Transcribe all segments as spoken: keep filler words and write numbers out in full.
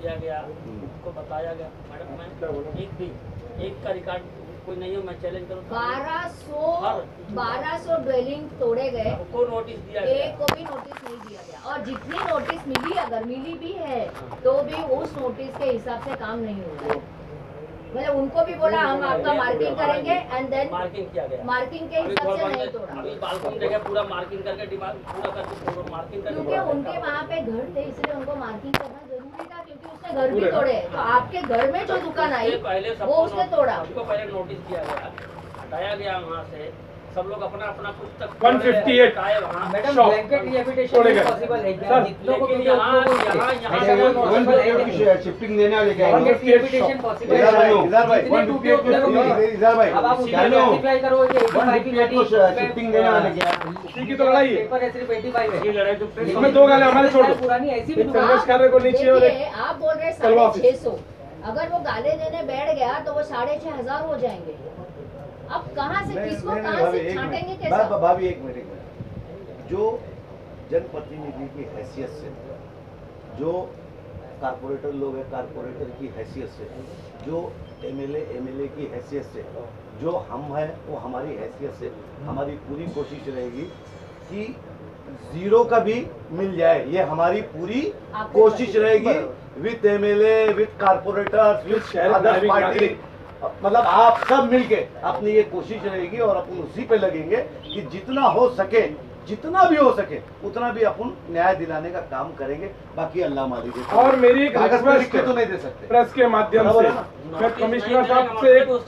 किया गया, उनको बताया गया। मैडम मैं एक भी एक का रिकॉर्ड कोई नहीं हो, मैं चैलेंज करूँ। बारह सौ बारह सौ ड्वेलिंग तोड़े गए, को नोटिस दिया गया, एक को भी नोटिस नहीं दिया गया। और जितनी नोटिस मिली, अगर मिली भी है तो भी उस नोटिस के हिसाब से काम नहीं हुआ। मतलब उनको भी बोला हम आपका मार्किंग करेंगे एंड देन मार्किंग किया गया, मार्किंग के हिसाब से नहीं तोड़ा। अभी बालकनी जगह पूरा मार्किंग करके डिमांड पूरा करके मार्किंग करके, क्योंकि उनके वहाँ पे घर थे इसलिए उनको मार्किंग करना जरूरी था, क्योंकि उसने घर भी तोड़े। तो आपके घर में जो दुकान आई वो उसने तोड़ा। उसको पहले नोटिस किया गया, हटाया गया वहाँ से। सब लोग अपना अपना कुछ तक एक सौ अट्ठावन आए वहाँ। मैडम ब्लैंकेट रिहैबिलिटेशन पॉसिबल है क्या? लेकिन यहाँ यहाँ यहाँ शिफ्टिंग देने वाले क्या ब्लैंकेट रिहैबिलिटेशन पॉसिबल है? इधर भाई जितने टूटे उतने को मिले। इधर भाई अब आप उसको मल्टीप्लाई करो, ये पचासी की शिफ्टिंग देने वाले क्या की तो लड़ाई है। पेपर है सिर्फ पचासी है। ये लड़ाई जो इसमें दो गाले हमारे छोड़ दो। पुरानी ऐसी भी संघर्ष कार्य को नीचे और देखिए, आप बोल रहे साढ़े छह सौ, अगर वो गाले देने बैठ गया तो वो साढ़े छह हजार हो जाएंगे। अब कहाँ से किसको कहाँ से छांटेंगे कैसे? भाभी एक मिनट, जो जनप्रतिनिधि की हैसियत से, जो कारपोरेटर लोग हैं कारपोरेटर की हैसियत से, जो एमएलए एमएलए की हैसियत से, जो हम हैं वो हमारी हैसियत से, हमारी पूरी कोशिश रहेगी कि जीरो का भी मिल जाए। ये हमारी पूरी कोशिश रहेगी with MLA, with corporator, with other party. मतलब आप सब मिलके अपनी ये कोशिश रहेगी और अपन उसी पे लगेंगे कि जितना हो सके, जितना भी हो सके उतना भी अपन न्याय दिलाने का काम करेंगे। बाकी अल्लाह मालिक है। और मेरी एक कागज पे लिख रिक्वेस्ट के तो नहीं दे सकते प्रेस के माध्यम से, मैं कमिश्नर साहब से एक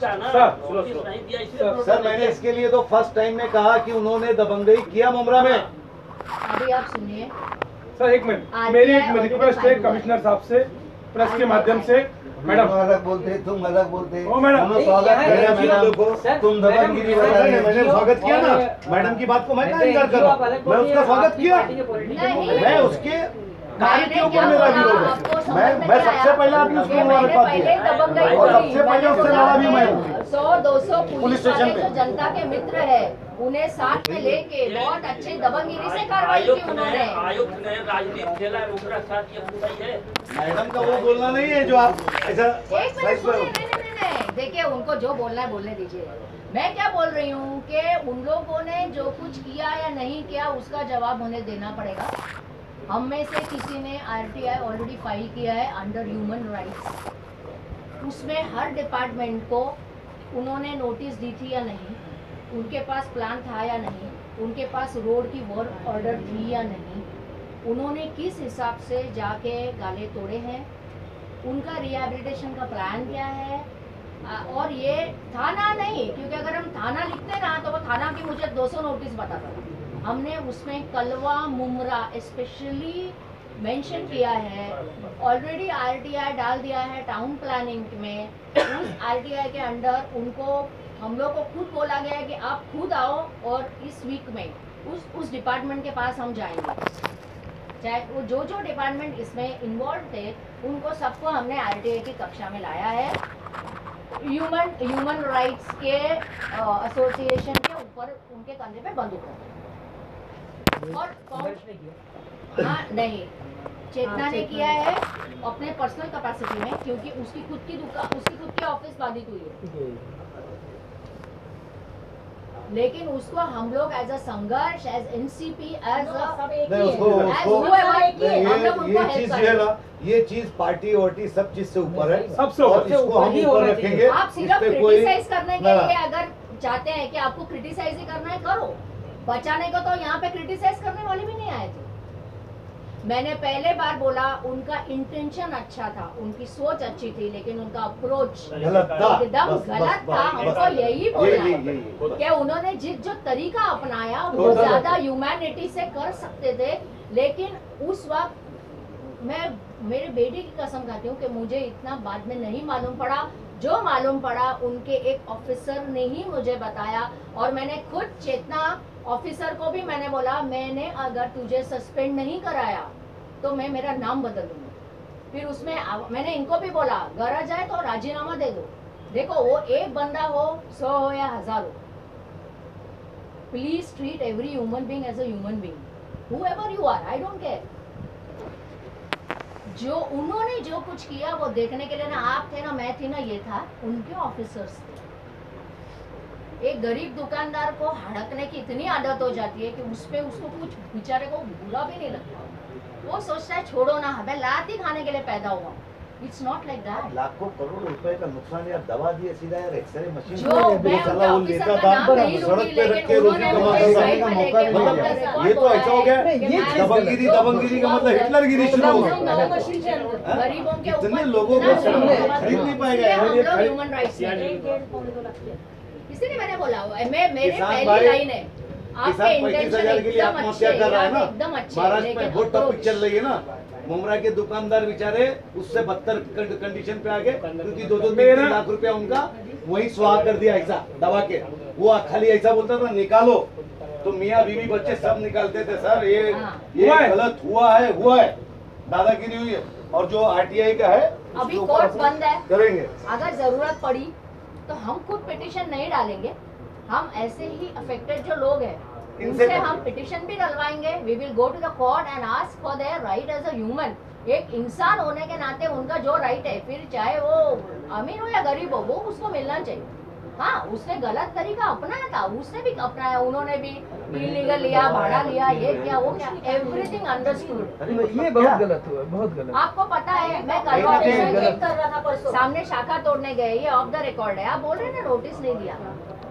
सर सर मैंने इसके लिए तो फर्स्ट टाइम में कहा कि उन्होंने दबंगई किया मुमरा में। अभी आप सुनिए सर, एक मिनट, मेरी एक रिक्वेस्ट है कमिश्नर साहब से प्रेस के माध्यम से। मैडम मजाक बोलते तुम मजाक बोलते ओ मैडम, तुम स्वागत किया मैडम को, तुम दबंगगिरी बता रहे। मैंने स्वागत किया ना मैडम की बात को, मैं क्या इनकार कर रहा हूँ? मैं उसका स्वागत किया, मैं उसके कार्य के ऊपर मेरा विरोध है। मैं मैं सबसे पहले आपने उसको मुबारकबाद दिया और सबसे पहले उससे लड़ा भी मैं हूँ। सौ दो सौ पुलिस स्टेशन पे जो जनता के मित्र है उन्हें साथ में लेके बहुत अच्छे दबंगगिरी से कार्रवाई की आयुक्त उन्होंने। ने आयुक्त ने राजनीति खेला है, उसका साथ ये पूरा ही है। मैडम का वो बोलना नहीं है जो आप ऐसा। एक मिनट सुनिए, नहीं नहीं नहीं, देखिए उनको जो बोलना है बोलने दीजिए। मैं क्या बोल रही हूँ कि उन लोगों ने जो कुछ किया या नहीं किया उसका जवाब उन्हें देना पड़ेगा। हम में से किसी ने आरटीआई ऑलरेडी फाइल किया है अंडर ह्यूमन राइट्स, उसमें हर डिपार्टमेंट को उन्होंने नोटिस दी थी या नहीं, उनके पास प्लान था या नहीं, उनके पास रोड की वर्क ऑर्डर थी या नहीं, उन्होंने किस हिसाब से जाके गाले तोड़े हैं, उनका रिहैबिलिटेशन का प्लान क्या है। और ये थाना नहीं, क्योंकि अगर हम थाना लिखते ना तो वो थाना की मुझे दो सौ नोटिस बताता था। हमने उसमें कलवा मुमरा स्पेशली मेंशन किया है। ऑलरेडी आरटीआई डाल दिया है टाउन प्लानिंग में। उस आरटीआई के अंडर उनको हम लोग को खुद बोला गया है कि आप खुद आओ और इस वीक में उस उस डिपार्टमेंट के पास हम जाएंगे। चाहे वो जो जो डिपार्टमेंट इसमें इन्वॉल्व थे उनको सबको हमने आरटीआई की कक्षा में लाया है। ह्यूमन ह्यूमन राइट्स के एसोसिएशन के ऊपर उनके कंधे पे बंदूक है। और हाँ नहीं, चेतना ने किया है अपने पर्सनल कैपेसिटी में, क्योंकि उसकी खुद की दुकान उसकी खुद की ऑफिस बाधित हुई है। लेकिन उसको हम लोग एज अ संघर्ष, एज एनसीपी, एज ये चीज है ना, ये चीज पार्टी वार्टी सब चीज से ऊपर है, सबसे और इसको हम ऊपर रखेंगे। आप सिर्फ क्रिटिसाइज करने के लिए अगर चाहते हैं कि आपको क्रिटिसाइज ही करना है करो, बचाने को तो यहाँ पे क्रिटिसाइज करने वाले भी नहीं आए थे। मैंने पहले बार बोला उनका इंटेंशन अच्छा था, उनकी सोच अच्छी थी, लेकिन उनका अप्रोच एकदम गलत था। हमको यही बोलना है कि उन्होंने जिस जो तरीका अपनाया वो ज्यादा ह्यूमैनिटी से कर सकते थे। लेकिन उस वक्त मैं मेरे बेटे की कसम खाती हूँ कि मुझे इतना बाद में नहीं मालूम पड़ा। जो मालूम पड़ा उनके एक ऑफिसर ने ही मुझे बताया, और मैंने खुद चेतना ऑफिसर को भी मैंने बोला, मैंने अगर तुझे सस्पेंड नहीं कराया तो मैं मेरा नाम बदल दूंगी। फिर उसमें मैंने इनको भी बोला, गरज है तो राजीनामा दे दो। देखो वो एक बंदा हो, सौ हो या हजार हो, please treat every human being as a human being, whoever you are, I don't care. जो उन्होंने जो कुछ किया वो देखने के लिए ना आप थे ना मैं थी ना, ये था उनके ऑफिसर्स थे। एक गरीब दुकानदार को हड़कने की इतनी आदत हो जाती है कि उस पे उसको कुछ बेचारे को बुरा भी नहीं लगता। वो सोचता है छोड़ो ना, मैं लात ही खाने के लिए पैदा हुआ। It's not like that. लाखों करोड़ रुपए का नुकसान यार, दवा दिए सीधा यार, एक्सरे मशीन जो मैं उनके ऑफिसर का नाम नहीं लूंगी, लेकिन उन्होंने मुझे साइड में लेके मतलब मतलब ये तो ऐसा हो गया, दबंगगिरी दबंगगिरी का मतलब हिटलरगिरी शुरू हो गया। गरीबों के ऊपर इतने लोगों को खरीद नहीं पाएगा हम यार। लोग ह्यूमन राइट्स इसीलिए मैंने बोला मैं मेरे किसान पहली भाई- लाइन है आपके किसान पैंतीस इंटेंशन हजार के लिए एकदम आत्महत्या अच्छे कर रहा है ना, एकदम अच्छे, महाराष्ट्र में लेकिन बहुत टॉपिक approach- चल रही है ना। मुमरा के दुकानदार बेचारे उससे बदतर कंडीशन पे आ गए, क्योंकि दो दो तीन तीन लाख रुपया उनका वही स्वाहा कर दिया ऐसा दबा के। वो खाली ऐसा बोलता था निकालो, तो मियाँ बीवी बच्चे सब निकालते थे। सर ये ये गलत हुआ है, हुआ है, दादागिरी हुई है। और जो आरटीआई का है अभी कोर्ट बंद है, करेंगे। अगर जरूरत पड़ी तो हम खुद पिटीशन नहीं डालेंगे, हम ऐसे ही अफेक्टेड जो लोग हैं उनसे हम पिटीशन भी डलवाएंगे। We will go to the court and ask for their right as a human. एक इंसान होने के नाते उनका जो राइट है, फिर चाहे वो अमीर हो या गरीब हो, वो उसको मिलना चाहिए। हाँ, उसने गलत तरीका अपनाया था, उसने भी अपनाया, उन्होंने भी इलीगल लिया, भाड़ा लिया, ये किया वो क्या, एवरीथिंग अंडरस्टूड। ये बहुत गलत हुआ, बहुत गलत। आपको पता है मैं कल गलत। कर रहा था परसों, सामने शाखा तोड़ने गए, ये ऑफ द रिकॉर्ड है। आप बोल रहे हैं ना नोटिस नहीं दिया।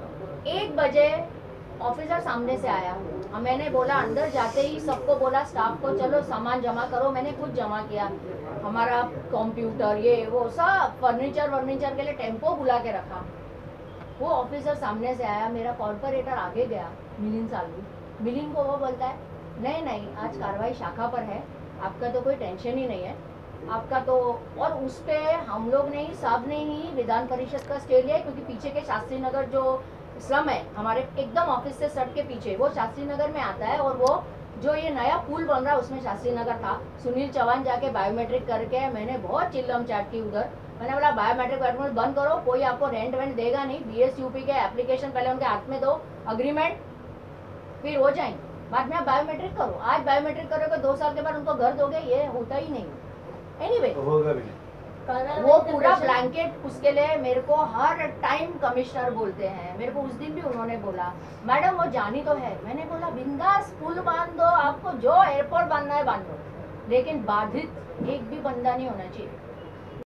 एक बजे ऑफिसर सामने से आया, अब मैंने बोला अंदर जाते ही सबको बोला स्टाफ को चलो सामान जमा करो। मैंने खुद जमा किया, हमारा कंप्यूटर ये वो सब फर्नीचर वर्नीचर के लिए टेम्पो बुला के रखा। वो ऑफिसर सामने से आया, मेरा कॉर्पोरेटर आगे गया, मिलिंद सालवी, मिलिंद को वो बोलता है नहीं नहीं आज कार्रवाई शाखा पर है, आपका तो कोई टेंशन ही नहीं है आपका तो। और उस पे हम लोग ने ही साहब ने ही विधान परिषद का स्टे लिया, क्योंकि पीछे के शास्त्री नगर जो स्लम है हमारे एकदम ऑफिस से सट के पीछे, वो शास्त्री नगर में आता है। और वो जो ये नया पुल बन रहा है उसमें शास्त्री नगर था। सुनील चौहान जाके बायोमेट्रिक करके, मैंने बहुत चिल्लम चाट की उधर। मैंने बोला बायोमेट्रिक वेटमेंट बंद करो, कोई आपको रेंट वेंट देगा नहीं। बीएसयूपी के एप्लीकेशन पहले उनके हाथ में दो, अग्रीमेंट फिर हो जाएंगे, बाद में आप बायोमेट्रिक करो। आज बायोमेट्रिक करोगे, दो साल के बाद उनको घर दोगे, ये होता ही नहीं। एनीवे होगा भी नहीं। वो पूरा ब्लैंकेट उसके लिए मेरे को हर टाइम कमिश्नर बोलते हैं। मेरे को उस दिन भी उन्होंने बोला मैडम वो जानी तो है। मैंने बोला बिंदास पुल बांध दो, आपको जो एयरपोर्ट बांधना है बांध दो, लेकिन बाधित एक भी बंदा नहीं होना चाहिए।